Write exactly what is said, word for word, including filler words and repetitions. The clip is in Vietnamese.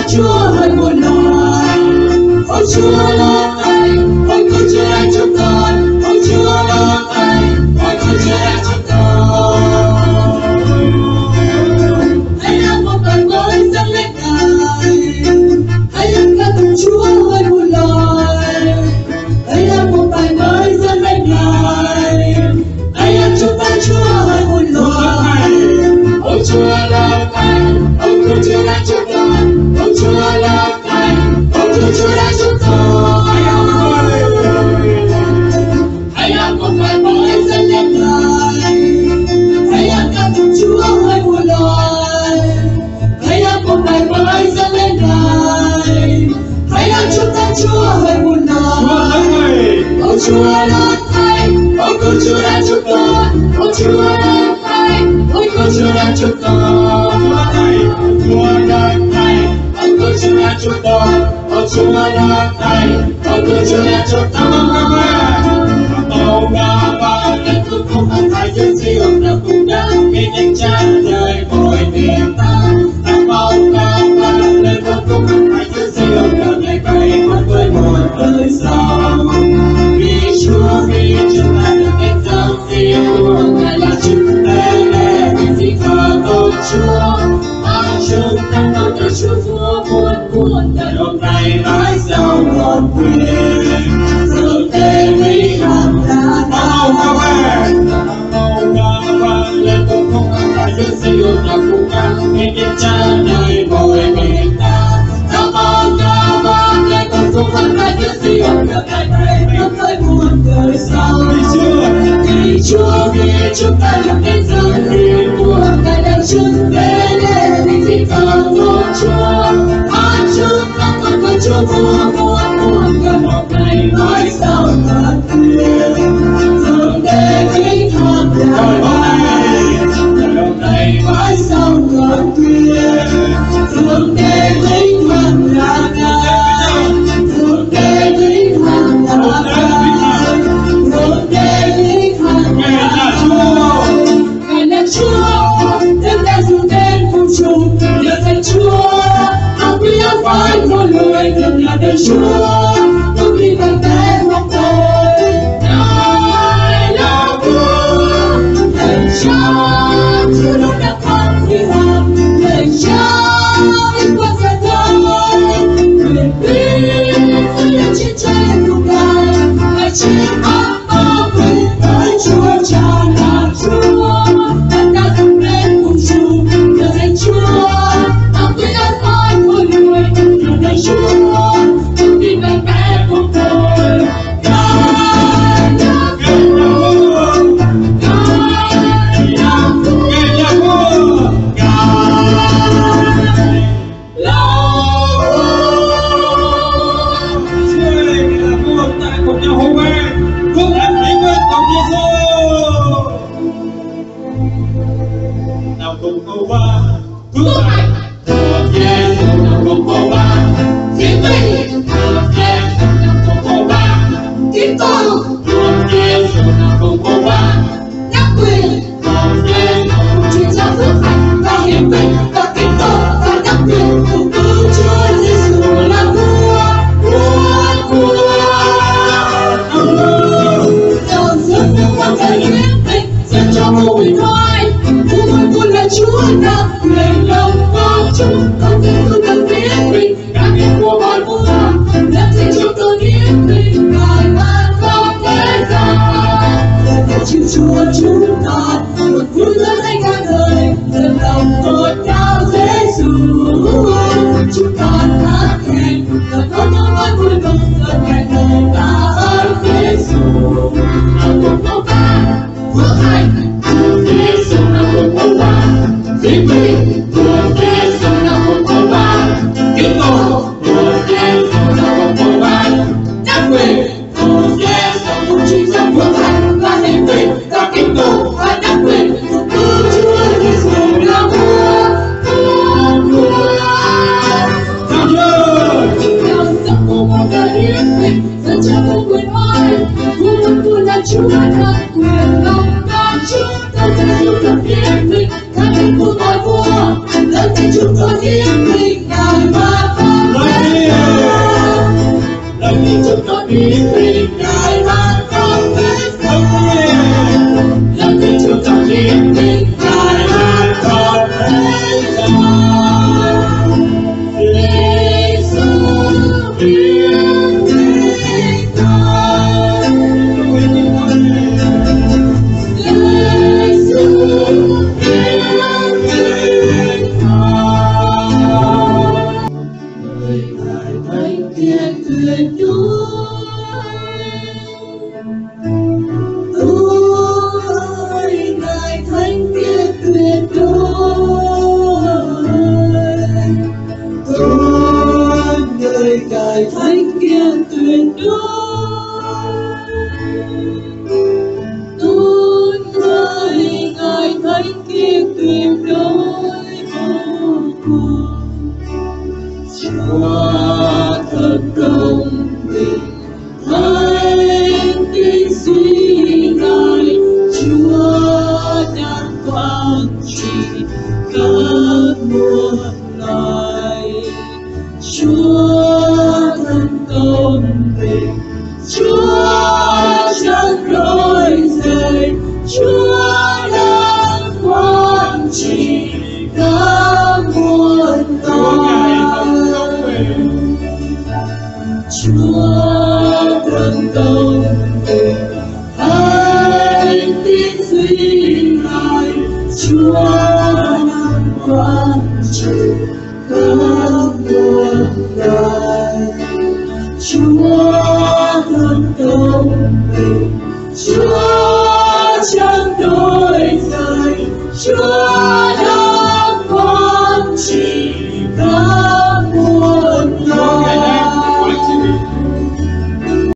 Chúa hỡi muôn loài. Ôi Chúa là Thầy, ôi con Chúa đã chúng con. Ôi Chúa là Thầy, ôi con Chúa đã chúng con. Hãy làm một bài mới dâng lên Ngài. Hãy làm ca tụng Chúa hỡi muôn loài. Hãy làm một bài mới dâng lên Ngài. Hãy làm chúng ta Chúa hỡi muôn loài. Ôi Chúa là Thầy, ôi con Chúa đã chúng con. Ôi Chúa là Thầy, ôi con Chúa đã chúng con. Hãy làm một bài mới dâng lên Ngài. Hãy làm ca tụng Chúa hỡi muôn loài. Hãy làm một bài mới dâng lên Ngài. Hãy làm chúng ta Chúa hỡi muôn loài. Ôi Chúa là Thầy, ôi con Chúa đã chúng con. Ôi Chúa là Thầy, ôi con Chúa đã chúng con. Chúa là Thầy, ôi con Chúa đã chúng con. Ôi Chúa là Thầy, ôi con Chúa đã chúng con. Tàu ngà vang lên khúc khúc âm thanh dân diệu đã cùng đang nghe nhanh tràn đời mỗi niềm ta. Tàu ngà vang lên khúc khúc âm thanh dân diệu đã ngày bay mất với một đời sau. Vì Chúa, vì chúng ta được kết giao riêng của Ngài là chúng ta lẽ vì gì thờ tôn Chúa. Mà chúng ta cầu cho Chúa Vua muôn muôn đời hôm nay mãi sau một quyền. Dường thế vì hàng là ta. Tàu ngà vang lên khúc khúc âm thanh dân diệu đã cùng đang nghe tiếng cha đời mỗi miền ta. Tàu ngà vang lên khúc khúc âm thanh dân diệu đã ngày bay mất với muôn đời sau. Vì Chúa, vì chúng ta được kết giao riêng của Ngài là chúng ta lẽ vì gì thờ tôn Chúa. Mà chúng ta cầu cho Chúa Vua muôn muôn đời một ngày mãi sau tận tuyệt. Dường thế vinh hoàng là Ngài, hôm nay mãi sau tận tuyệt. Dường thế vinh hoàng là Ngài, dường thế vinh hoàng là Ngài, dường thế vinh hoàng là Ngài. Ngài là Chúa, Đức đã dùng tên phụ chủ, nhờ danh Chúa. Ông quý áo phái của người thường là đời Chúa. Tôi vì bằng tay mong tôi, Ngài là vua. Thầy cha, Chúa luôn đã con vì hoàng. Thầy cha, vinh quang sẽ tới. Quyền uy, tôi đã chiến tranh của Ngài. Ngài chiến áp bao quyền tới Chúa cha là Chúa. Tất cả dùng tên cùng chủ, nhờ danh Chúa. Ông quý áo phái của người thường là Chúa. Tôi vì bằng tay mong tôi, Ngài là vua. Ngài là vua. Ngài là vua. Cùng câu ba Phước hạnh của Giêsu nào cùng câu ba thiên vinh của Giêsu nào cùng câu ba kính tôn của Giêsu nào cùng câu ba đắc quyền của Giêsu truyền giao phước hạnh và hiển vinh và kính tôn và đắc quyền cùng cứu Chúa Giêsu là vua vua vua. Dầu dương nước quan thời hiển vinh dâng cho vua huyền thoại. Vua muôn muôn là Chúa đắc quyền lòng con chúng con tin tôi cần biết mình các việc của mọi vua làm gì chúng tôi biết mình ngài ban cho thế gian để chịu Chúa chúng ta một vui lớn anh cả đời lần lòng tốt cao Giêsu chúng con hát khen và con nhớ mãi vui mừng lần ngày đời ta ơn Giêsu. Nào cùng câu ca phước hạnh của Giêsu nào cùng câu ba thiên vinh của Giêsu nào cùng câu ba kính tôn của Giêsu nào cùng câu ba đắc quyền của Giêsu cùng truyền giao phước hạnh và hiển vinh và kính tôn và đắc quyền cùng cứu Chúa Giêsu là vua vua vua. Theo giấc mơ một đời hiển vinh dâng cho vua quyền oai. Vua muôn vua là Chúa đắc quyền lòng con Chúa đang quản trị cả muôn loài. Chúa quân công bình, hãy tin duy ngài. Chúa đang quản trị cả muôn loài. Chúa quân công bình, Chúa